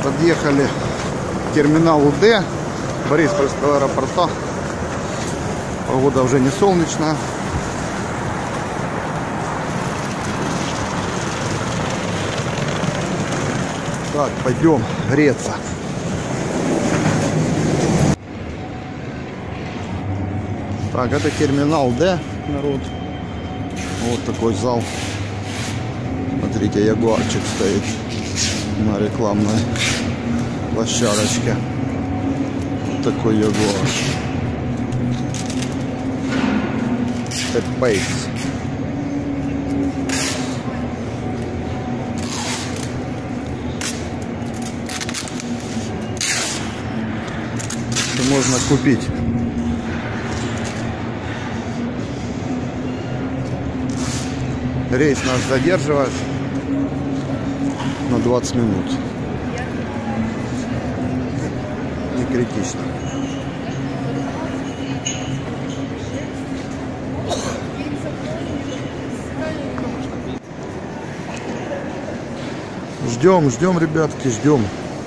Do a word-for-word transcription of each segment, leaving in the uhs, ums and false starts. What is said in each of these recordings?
Подъехали к терминалу Д Бориспольского аэропорта. Погода уже не солнечная. Так, пойдем греться. Так, это терминал Д, народ. Вот такой зал. Смотрите, ягуарчик стоит на рекламной площадочке. Вот такой ягуар. Пейс. Что можно купить. Рейс нас задерживает на двадцать минут. Не критично. Ждем, ждем, ребятки, ждем.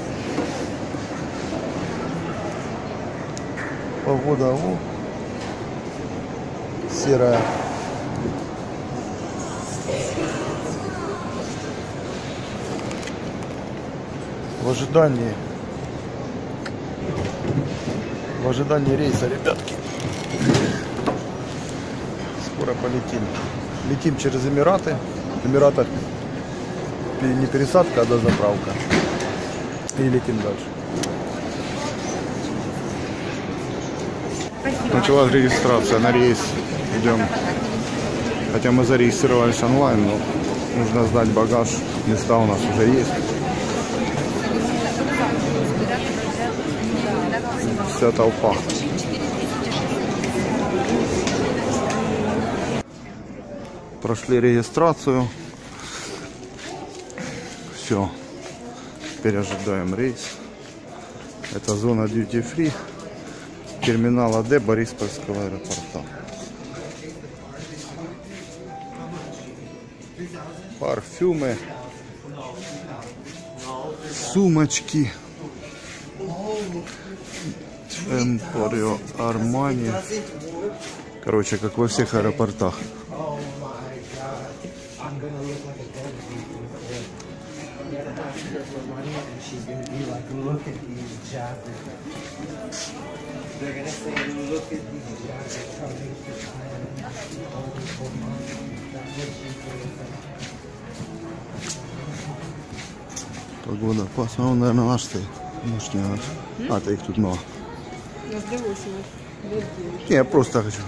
Погода о, серая. В ожидании, в ожидании рейса, ребятки. Скоро полетим. Летим через Эмираты. В Эмиратах не пересадка, а дозаправка. И летим дальше. Началась регистрация на рейс. Идем. Хотя мы зарегистрировались онлайн, но нужно сдать багаж. Места у нас уже есть. Вся толпа. Прошли регистрацию. Все. Теперь ожидаем рейс. Это зона duty free терминала Д Бориспольского аэропорта. Парфюмы, сумочки, Эмпорио, Армани. Короче, как во всех аэропортах. Погода классная. Он, наверное, наш стоит. Может, не наш. А, это их тут много. Нас до восьми. Не, я просто хочу.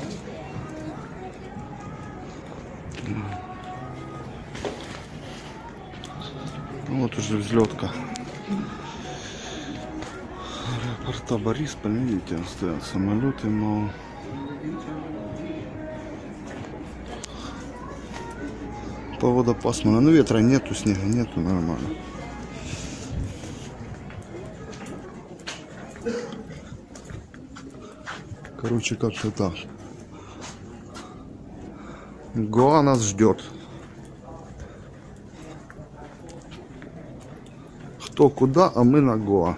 Вот уже взлетка. Аэропорта Борисполь, видите, стоят самолеты, но погода пасмурная, но ветра нету, снега нету, нормально. Короче, как-то так. Гоа нас ждет. Кто куда, а мы на Гоа.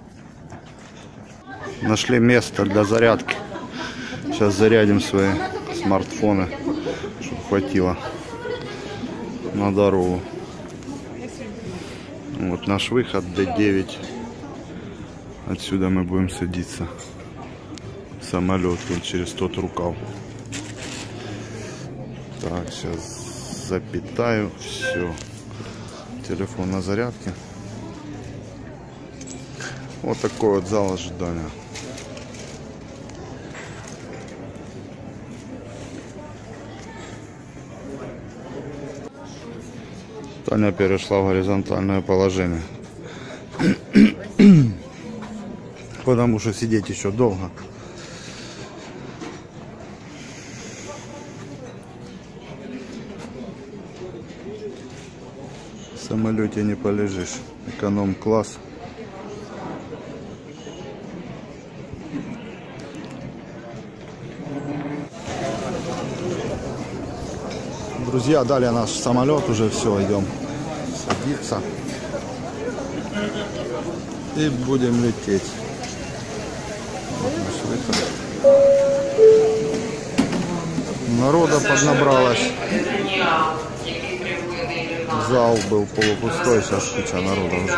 Нашли место для зарядки. Сейчас зарядим свои смартфоны, чтобы хватило на дорогу. Вот наш выход Д девять. Отсюда мы будем садиться в самолет вот через тот рукав. Так, сейчас запитаю. Все. Телефон на зарядке. Вот такой вот зал ожидания. Таня перешла в горизонтальное положение. Потому что сидеть еще долго. В самолете не полежишь. Эконом-класс. Друзья, далее наш самолет, уже все, идем садиться. И будем лететь. Вот наш выход. Народа поднабралось. Зал был полупустой, сейчас куча народа уже.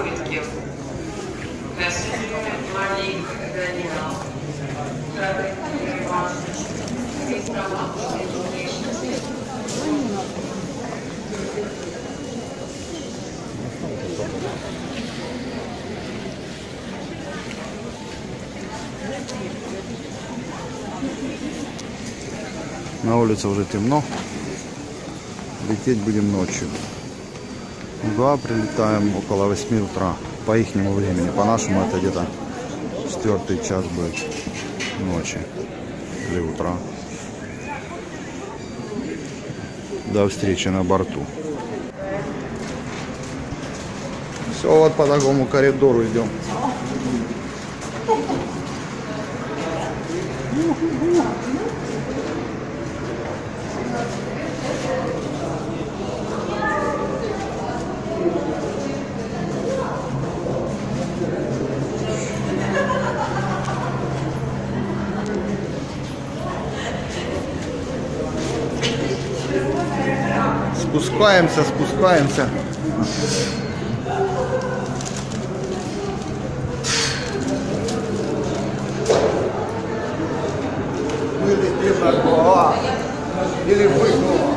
На улице уже темно. Лететь будем ночью. Да, прилетаем около восьми утра по ихнему времени. По нашему это где-то четвертый час будет ночи или утра. До встречи на борту. Все, вот по такому коридору идем. Спускаемся, спускаемся. Мы летим на Гоа. Или вы Гоа.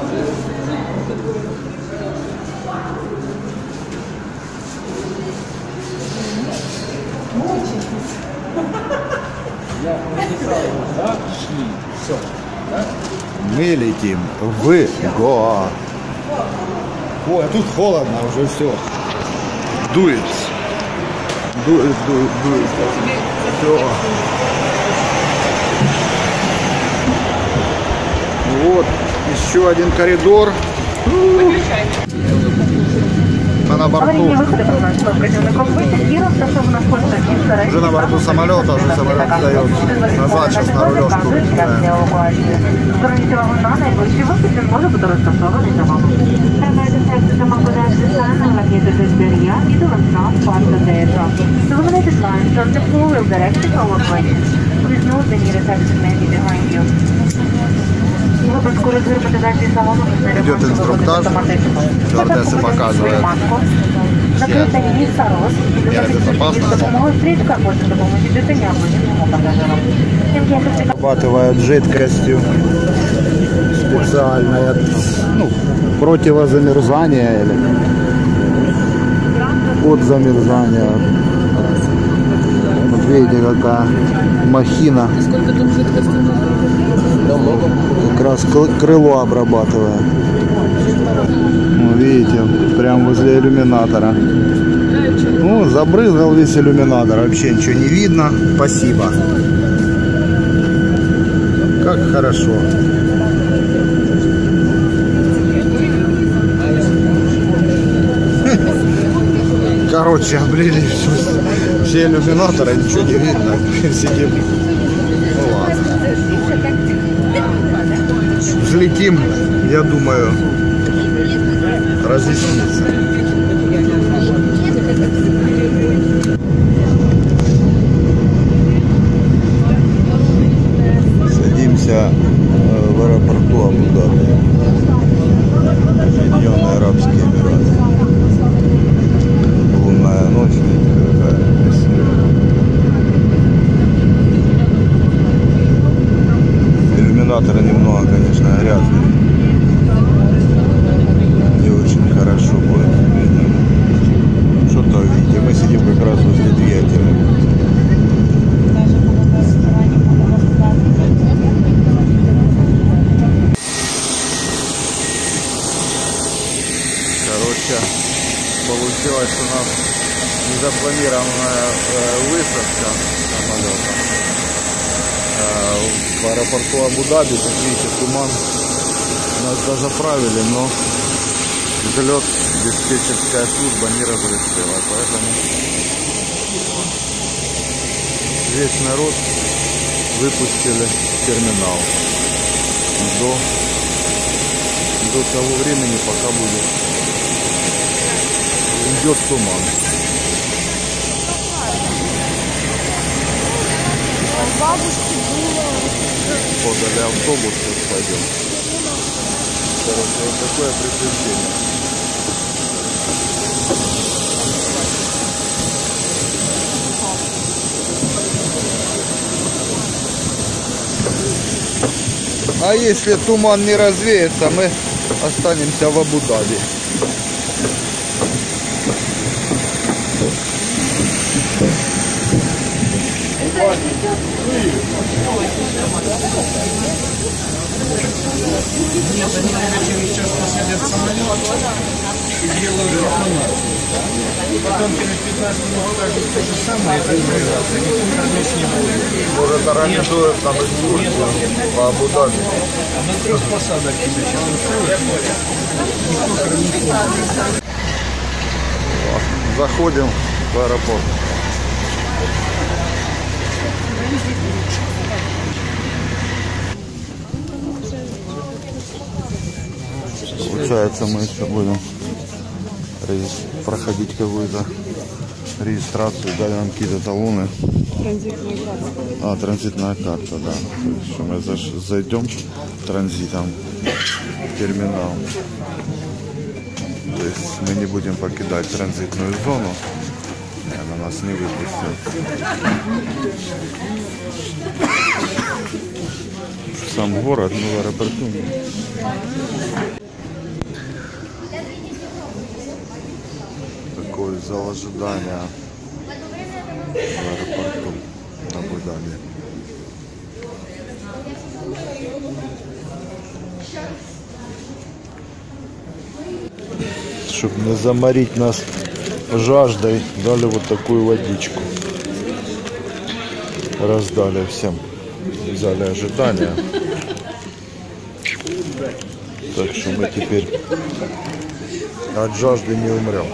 Мы летим в Гоа. Ой, а тут холодно уже все. Дует. Дует, дует, дует. Все. Вот еще один коридор. Мы на борту. Уже на борту самолета, уже самолет дает назад сейчас на рулежку. Зверніть увагу на найближчий вихід, він може бути розташований за вами. Тримайте самоподач дизайну, ракети без бар'я і до ландшафт парку деяка. The limited line from the floor will direct the power plane. Please note the nearest exit may be behind you. В випадку розгерметизації салону Идет инструктаж. Стюардессы показывают закрите місце роз і безопасности. з допомогою стрічка може допомогти дитині або іншому пасажирам. Обрабатывают жидкостью специальной от, ну, противозамерзания или от замерзания. Вот видите, какая махина. Как раз крыло обрабатывает. Ну, видите, прям возле иллюминатора. Ну, забрызгал весь иллюминатор, вообще ничего не видно. Спасибо. Как хорошо. Короче, облили все, все иллюминаторы, ничего не видно. Сидим. Ну ладно. Взлетим, я думаю, разъяснится. Садимся в аэропорту Абу-Даби. Объединенные Арабские Эмираты. Лунная ночь, видите, какая красивая. Иллюминаторы немного, конечно, грязные. Не очень хорошо будет видно. Что-то видите, мы сидим как раз возле двигателя. Короче, получилось у нас незапланированная высадка самолета. В аэропорту Абу-Даби, как видите, туман. Нас дозаправили, но взлет диспетчерская служба не разрешила, поэтому весь народ выпустили в терминал до, до того времени, пока будет идет туман. Бабушки было. Подали автобус, сейчас пойдем. Короче, вот такое приключение. А если туман не развеется, мы останемся в Абу-Даби. Нет, они, наверное, сейчас посадят самолет и сделают автомат. Потом через пятнадцать минут скажут то же самое, это изолироваться. Никто здесь не будет. Может, организуют нам экскурсию по Абу-Даби. А на трех посадок сначала устроят. Никто кроме них. Заходим в аэропорт. Получается, мы еще будем проходить какую-то регистрацию, дали нам какие-то талоны. Транзитная карта. А, транзитная карта, да. Что мы зайдем транзитом в терминал. То есть мы не будем покидать транзитную зону. Она нас не выпустит. Сам город, но в аэропорту. Такой зал ожидания в аэропорту Абу-Даби. Чтобы не заморить нас жаждой, дали вот такую водичку. Раздали всем в зале ожидания. Так что мы теперь от жажды не умрем.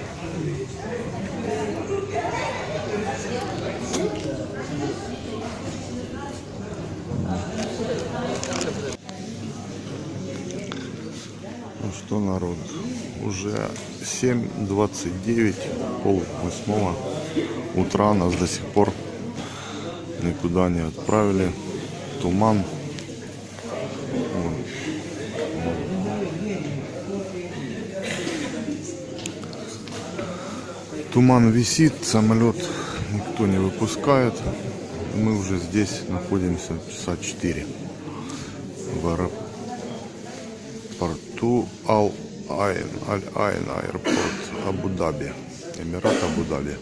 Ну что, народ, уже семь двадцать девять, пол восьмого утра, нас до сих пор никуда не отправили. Туман. Вот. Туман висит, самолет никто не выпускает. Мы уже здесь находимся часа четыре в аэропорту Аль-Айн, Аль-Айн аэропорт Абу-Даби, Эмират Абу-Даби.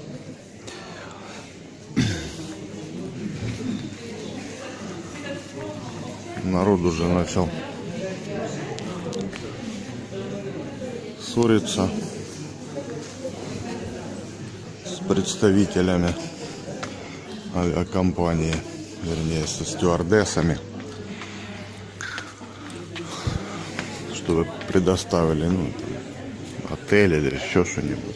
Народ уже начал ссориться с представителями авиакомпании, вернее со стюардессами, чтобы предоставили, ну, отель или еще что-нибудь.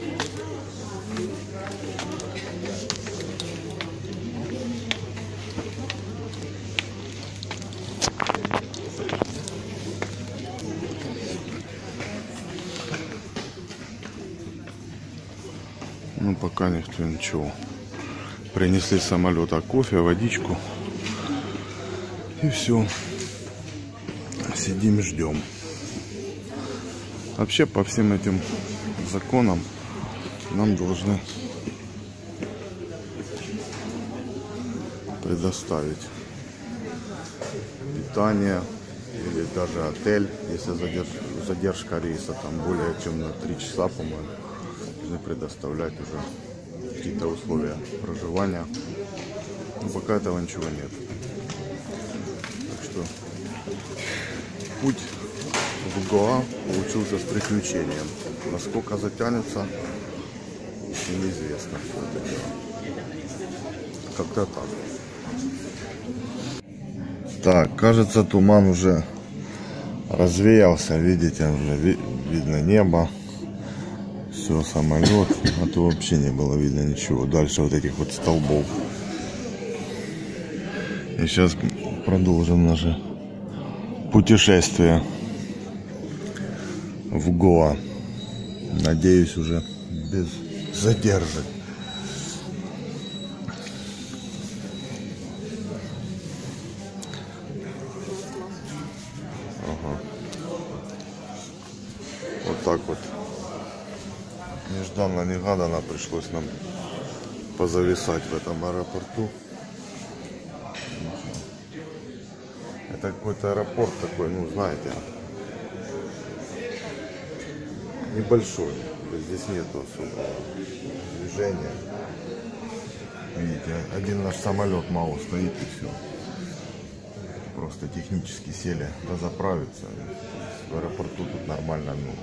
Ну, пока никто ничего. Принесли с самолета кофе, водичку. И все. Сидим, ждем. Вообще, по всем этим законам нам должны предоставить питание или даже отель, если задержка рейса там более чем на три часа, по-моему. Должны предоставлять уже какие-то условия проживания. Но пока этого ничего нет. Так что путь в Гоа получился с приключением. Насколько затянется, еще неизвестно. Как-то так. Так, кажется, туман уже развеялся. Видите, уже ви видно небо. Все, самолет, а то вообще не было видно ничего. Дальше вот этих вот столбов. И сейчас продолжим наше путешествие в Гоа. Надеюсь, уже без задержек. Вот так вот. Нежданно-негаданно пришлось нам позависать в этом аэропорту. Это какой-то аэропорт такой, ну знаете, небольшой. Здесь нету особого движения. Видите, один наш самолет мало стоит и все. Просто технически сели дозаправиться. В аэропорту тут нормально, ну,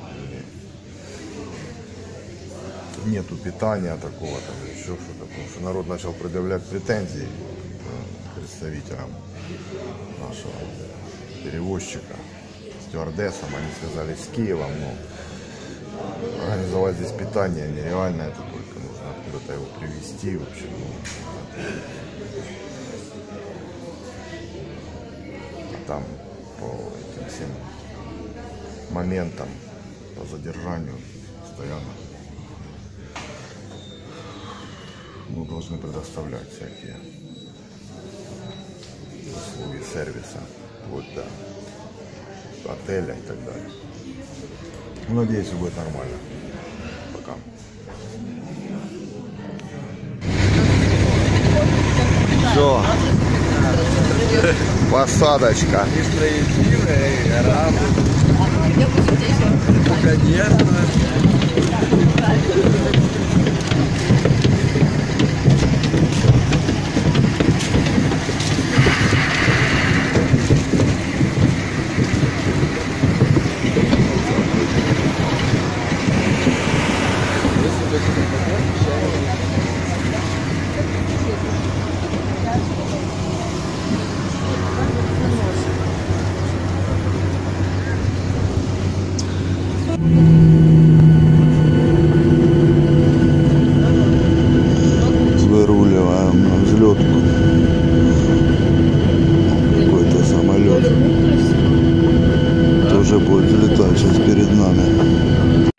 нету питания такого, там еще что-то. Потому что народ начал предъявлять претензии представителям нашего перевозчика, стюардессам. Они связались с Киевом, но организовать здесь питание нереально, это только нужно откуда-то его привезти. В общем, ну, там по этим всем моментам, по задержанию постоянно мы должны предоставлять всякие услуги сервиса, вот до отеля и так далее. Надеюсь, все будет нормально. Пока. Все. Посадочка. Несправедливые арабы. Конечно. Выруливаем на взлетку. Какой-то самолет тоже будет взлетать сейчас перед нами.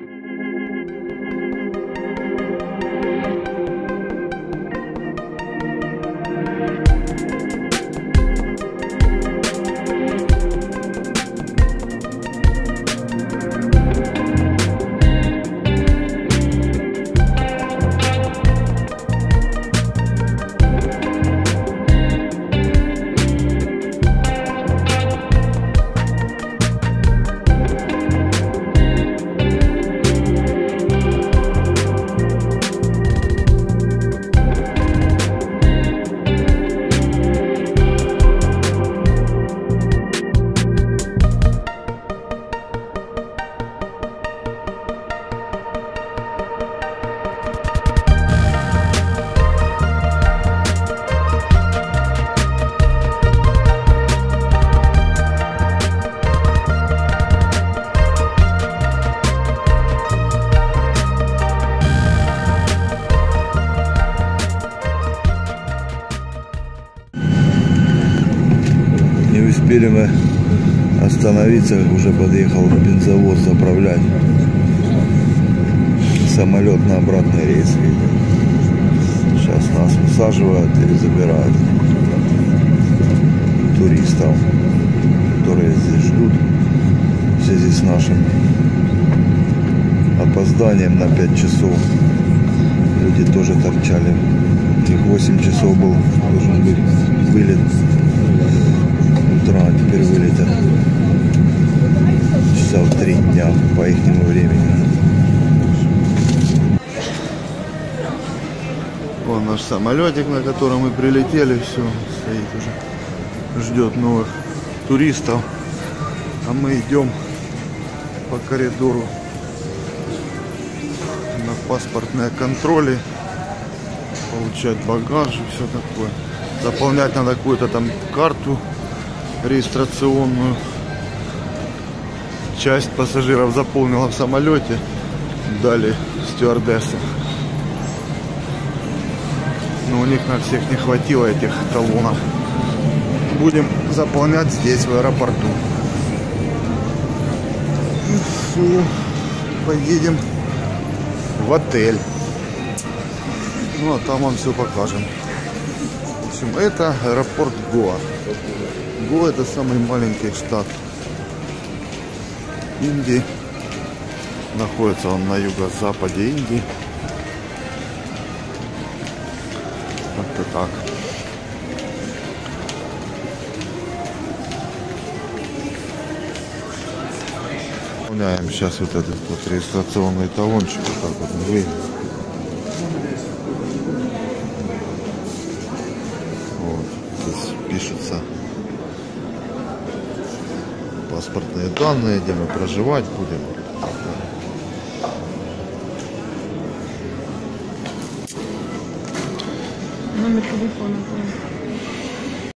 Успели мы остановиться, уже подъехал бензовоз заправлять самолет на обратный рейс. Сейчас нас высаживают и забирают туристов, которые здесь ждут в связи с нашим опозданием на пять часов. Люди тоже торчали. У них восемь часов был должен быть вылет утра, а теперь вылетят часа в три дня по ихнему времени. Вон наш самолетик, на котором мы прилетели, все, стоит уже, ждет новых туристов. А мы идем по коридору на паспортные контроли, получать багаж и все такое. Заполнять надо какую-то там карту регистрационную. Часть пассажиров заполнила в самолете, дали стюардессы. Но у них на всех не хватило этих талонов. Будем заполнять здесь, в аэропорту. И все. Поедем в отель. Ну а там вам все покажем. В общем, это аэропорт Гоа. Гоа — это самый маленький штат Индии. Находится он на юго-западе Индии. Как-то так. Выполняем сейчас вот этот вот регистрационный талончик. Вот так вот мы вот, здесь пишутся паспортные данные, где мы проживать будем. Номер телефона.